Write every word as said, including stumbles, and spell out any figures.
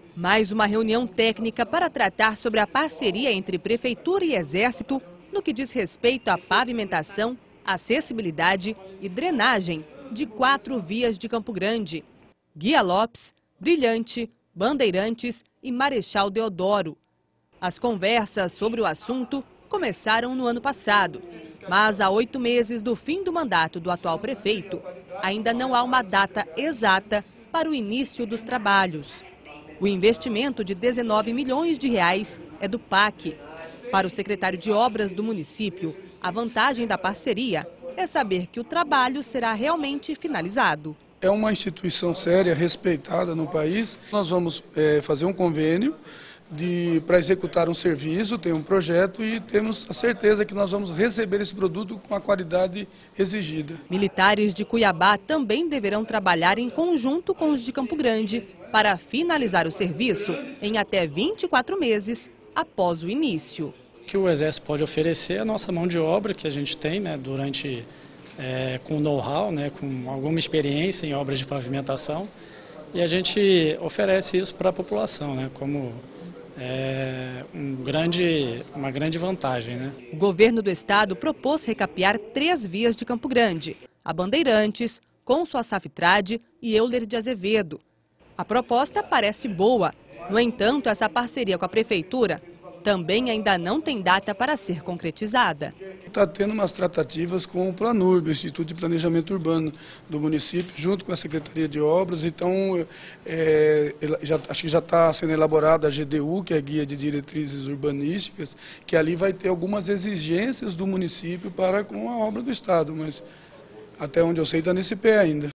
Mais uma reunião técnica para tratar sobre a parceria entre Prefeitura e Exército no que diz respeito à pavimentação, acessibilidade e drenagem de quatro vias de Campo Grande: Guia Lopes, Brilhante, Bandeirantes e Marechal Deodoro. As conversas sobre o assunto começaram no ano passado, mas há oito meses do fim do mandato do atual prefeito, ainda não há uma data exata para o início dos trabalhos. O investimento de dezenove milhões de reais é do P A C. Para o secretário de Obras do município, a vantagem da parceria é saber que o trabalho será realmente finalizado. É uma instituição séria, respeitada no país. Nós vamos é, fazer um convênio para executar um serviço, tem um projeto e temos a certeza que nós vamos receber esse produto com a qualidade exigida. Militares de Cuiabá também deverão trabalhar em conjunto com os de Campo Grande para finalizar o serviço em até vinte e quatro meses após o início. O que o Exército pode oferecer é a nossa mão de obra que a gente tem, né, durante, é, com know-how, né, com alguma experiência em obras de pavimentação, e a gente oferece isso para a população, né, como é, um grande, uma grande vantagem, né? O governo do estado propôs recapear três vias de Campo Grande: a Bandeirantes, Consul Açaftrade e Euler de Azevedo. A proposta parece boa. No entanto, essa parceria com a Prefeitura também ainda não tem data para ser concretizada. Está tendo umas tratativas com o Planurb, o Instituto de Planejamento Urbano do município, junto com a Secretaria de Obras. Então, é, já, acho que já está sendo elaborada a G D U, que é a Guia de Diretrizes Urbanísticas, que ali vai ter algumas exigências do município para com a obra do Estado, mas até onde eu sei está nesse pé ainda.